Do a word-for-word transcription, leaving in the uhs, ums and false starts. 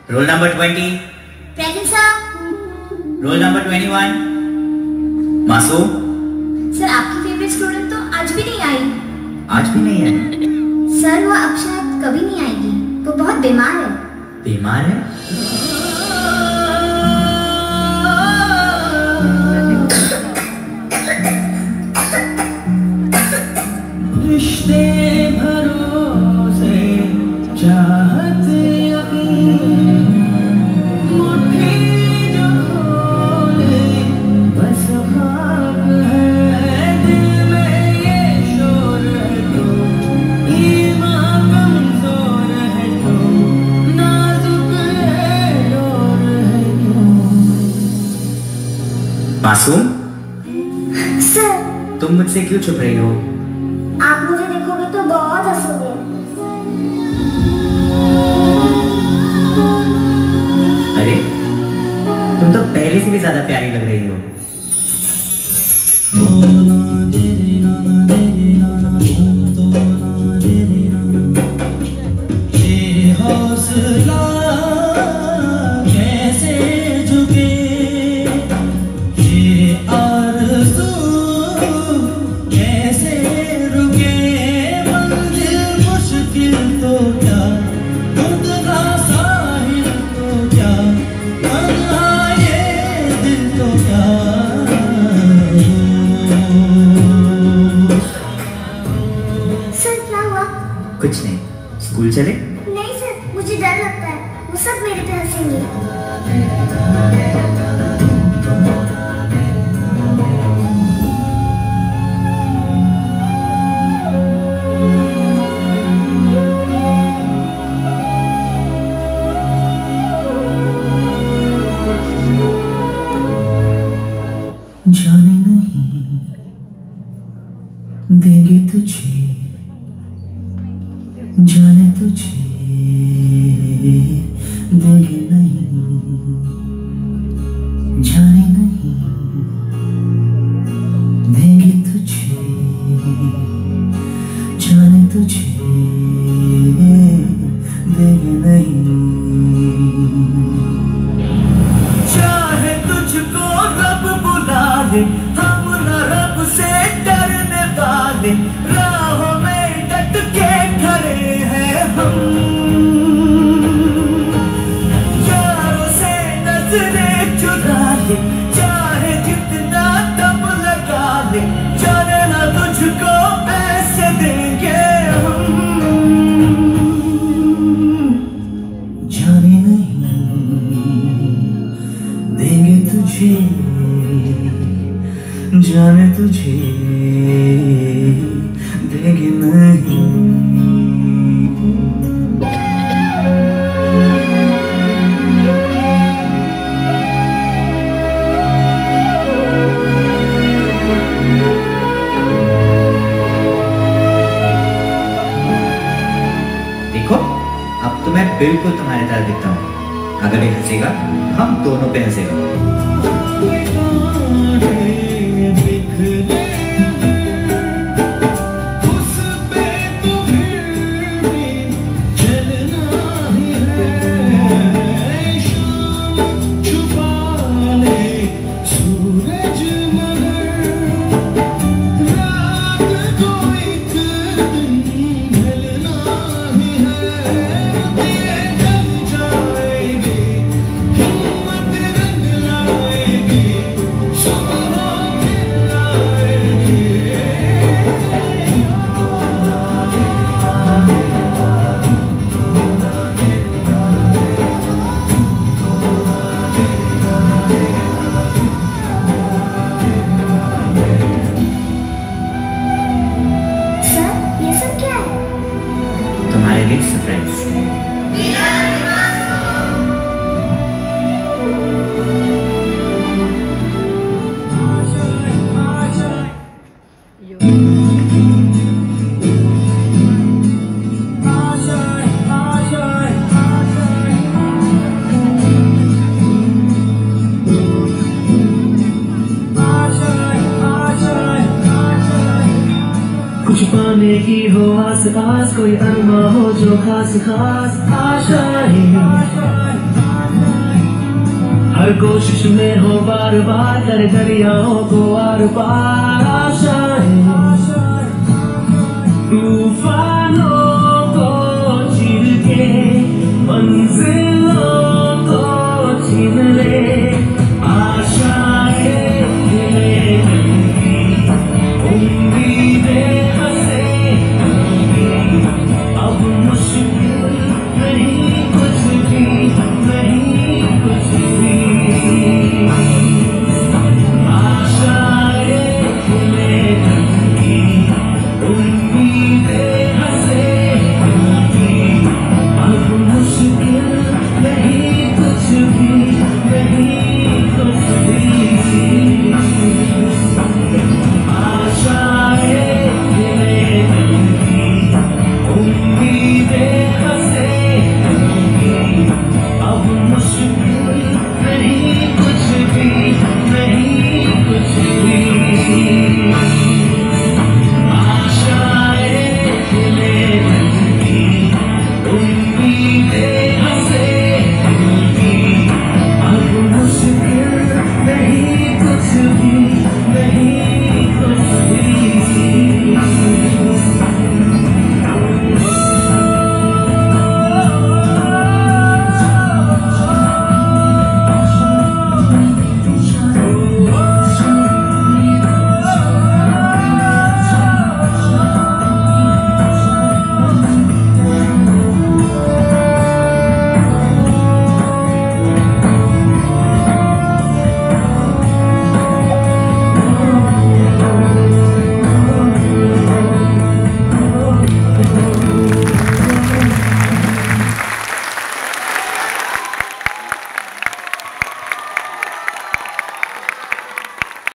Role number twenty. Present sir. Roll number twenty one. Masoom. Sir आपकी favourite student तो आज भी नहीं आई। आज भी नहीं है? सर वो अब शायद कभी नहीं आएगी, वो बहुत बीमार है। बीमार है? रिश्ते भरोसे चाहत यकीन मुट्ठी जो खोले बस खाक है दिल में ये शोर है तो ईमान कमजोर है तो नाजुक है डोर है क्यों। मासूम, सर तुम मुझसे क्यों छुप रही हो? आप मुझे देखोगे तो बहुत हंसोगे। अरे तुम तो पहले से भी ज्यादा प्यारी लग रही हो। ये हौसला कैसे झुके, ये आरज़ू कैसे रुके, मंजिल मुश्किल तो क्या, खुद का साहिल तो क्या, तन्हा ये दिल तो क्या। सर क्या हुआ? कुछ नहीं, स्कूल चले? नहीं सर, मुझे डर लगता है, वो सब मेरे पे हंसेंगे। जाने नहीं देंगे तुझे, जाने तुझे देंगे नहीं, जाने नहीं देंगे तुझे, जाने तुझे देंगे नहीं। चाहे तुझको रब बुला ले, हम न रब से डरने वाले, राहों में डट के खड़े हैं हम। यारों से नजरें चुरा ले, चाहे जितना दम लगा ले, जाने ना तुझको ऐसे देंगे हम। जाने नहीं देंगे तुझे, जाने तुझे देंगे नहीं। देखो, अब तो मैं बिल्कुल तुम्हारी तरह दिखता हूँ। अगर ये हंसेगा, हम दोनों पे हंसेगा। पास पास कोई अरमा हो जो खास खास आशाएं, हर कोशिश में हो बार बार कर दरियाओं को आर पार आशाएं, तूफानों